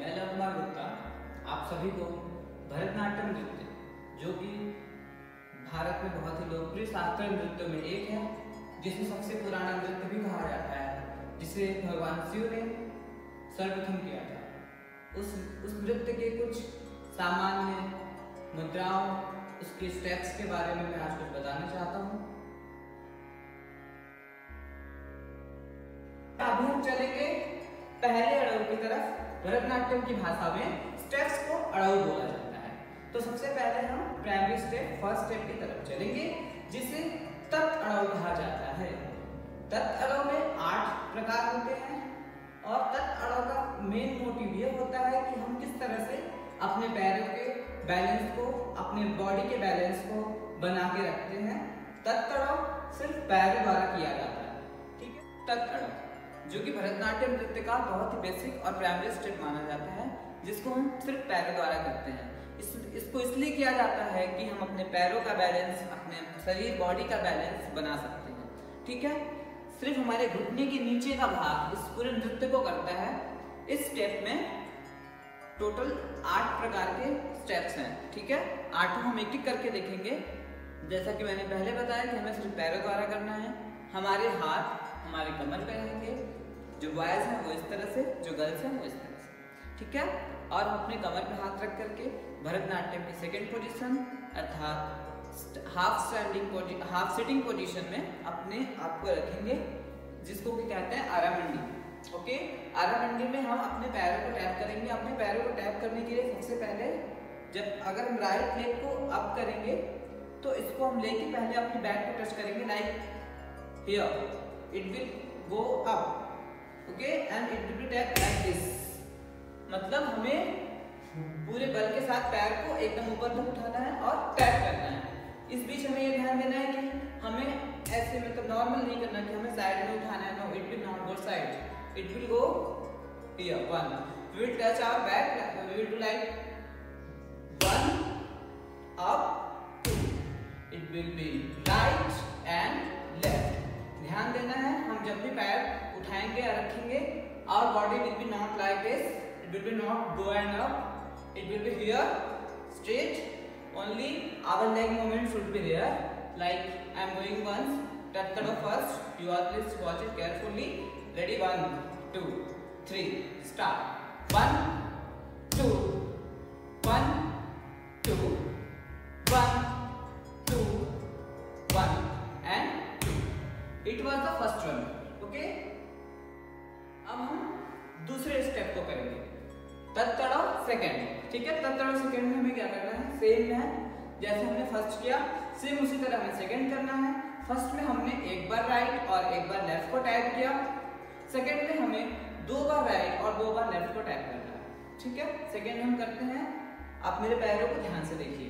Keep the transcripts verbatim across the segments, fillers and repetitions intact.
मैं लव कुमार गुप्ता आप सभी को भरतनाट्यम नृत्य, जो कि भारत में बहुत ही लोकप्रिय शास्त्रीय नृत्यों में एक है, जिसे सबसे पुराना नृत्य भी कहा जाता है, जिसे भगवान शिव ने सर्वप्रथम किया था। उस उस नृत्य के कुछ सामान्य मुद्राओं, उसके स्टेप्स के बारे में मैं आज कुछ बताना चाहता हूँ। अभी हम चलेंगे पहले अड़ऊ की तरफ। भरतनाट्यम की भाषा में स्टेप्स को अड़ऊ बोला जाता है। तो सबसे पहले हम प्राइमरी स्टेप, फर्स्ट स्टेप की तरफ चलेंगे, जिसे तत् अड़ऊ कहा जाता है। तत् अड़ऊ में आठ प्रकार होते हैं और तत् अड़ऊ का मेन मोटिव ये होता है कि हम किस तरह से अपने पैरों के बैलेंस को, अपने बॉडी के बैलेंस को बना के रखते हैं। तत् अड़ऊ सिर्फ पैरों द्वारा किया जाता है, ठीक है। तत् अड़ऊ जो कि भरतनाट्यम नृत्य का बहुत ही बेसिक और प्राइमरी स्टेप माना जाता है, जिसको हम सिर्फ पैरों द्वारा करते हैं। इस इसको इसलिए किया जाता है कि हम अपने पैरों का बैलेंस, अपने शरीर बॉडी का बैलेंस बना सकते हैं, ठीक है। सिर्फ हमारे घुटने के नीचे का भाग इस पूरे नृत्य को करता है। इस स्टेप में टोटल आठ प्रकार के स्टेप्स हैं, ठीक है। आठों हम एक एक करके देखेंगे। जैसा कि मैंने पहले बताया कि हमें सिर्फ पैरों द्वारा करना है। हमारे हाथ हमारे कमर पे रहेंगे, जो बॉयज हैं वो इस तरह से, जो गर्ल्स हैं वो इस तरह से, ठीक है। और हम अपने कमर पे हाथ रख करके भरतनाट्यम की सेकंड पोजीशन अर्थात half standing half sitting position में अपने आप को रखेंगे, जिसको भी कहते हैं आरामंडी। ओके, आरामंडी में हम अपने पैरों को टैप करेंगे। अपने पैरों को टैप करने के लिए सबसे पहले जब अगर हम राइट लेग को अप करेंगे तो इसको हम लेके पहले अपनी बैक को टच करेंगे, like here it will go up, okay, and it will be tapped like this। मतलब हमें पूरे बल के साथ पैर को एकदम ऊपर तक उठाना है और टैप करना है। इस बीच हमें ये ध्यान देना है कि हमें ऐसे मतलब नॉर्मल नहीं करना कि हमें साइड में उठाना है। No, it will not go side, it will go here। one, we will touch our back, we will do like one, up, two, it will be right and left। ध्यान देना है, हम जब भी पैर उठाएंगे या रखेंगे, our body will be not like this, it will be not go and up, it will be here straight, only our leg movement should be there, like I am going once, touch the first, you all please watch it carefully, ready, one, two, three, start, one, two, one, two, one, two, one, and It was the first one, okay? अब हम दूसरे step को करेंगे, तत् अड़ऊ second, ठीक है। तत् अड़ऊ second में हमें क्या करना है, सेम है जैसे हमने फर्स्ट किया, सेम उसी तरह हमें सेकेंड करना है। फर्स्ट में हमने एक बार राइट और एक बार लेफ्ट को टैप किया, सेकेंड में हमें दो बार राइट और दो बार लेफ्ट को टैप करना है, ठीक है। सेकेंड हम करते हैं, आप मेरे पैरों को ध्यान से देखिए,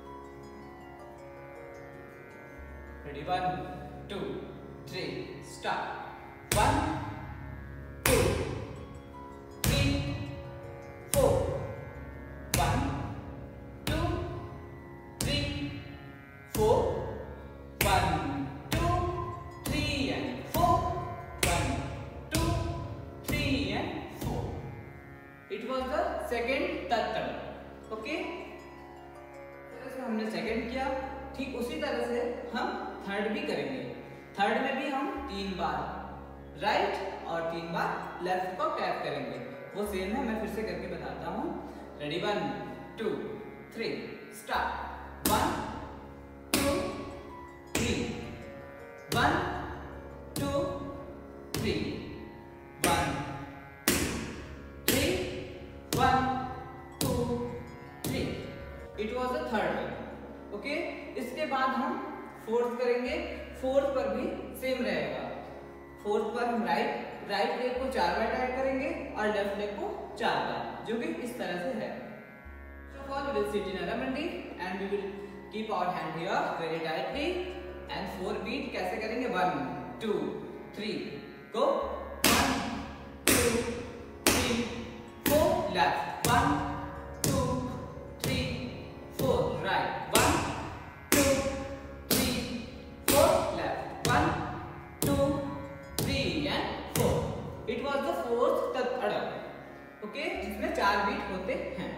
ready, one, two, three, start, one, two, three, four, one, two, three, four, one, two, three and four, one, two, three and four। It was the second तत् अड़ऊ, okay? हमने सेकंड किया, ठीक उसी तरह से हम थर्ड भी करेंगे। थर्ड में भी हम तीन बार राइट और तीन बार लेफ्ट को टैप करेंगे, वो सेम है, मैं फिर से करके बताता हूँ, ready, one, two, three, start, one, two, three, one, two, three, one, three, one, two, three. It was the third one, okay. इसके बाद हम फोर्थ करेंगे। फोर्थ पर भी सेम रहेगा। फोर्थ पर हम राइट राइट लेग को चार बार टैप करेंगे और लेफ्ट लेग को चार बार, जो कि इस तरह से है। First of all we will sit in aramandi and we will keep our hand here very tightly and four beat कैसे करेंगे, one, two, three, go, one, two, three, four, left, one, two, three, four, right, one, It was the fourth तत् अड़ऊ, okay, जिसमें चार beat होते हैं।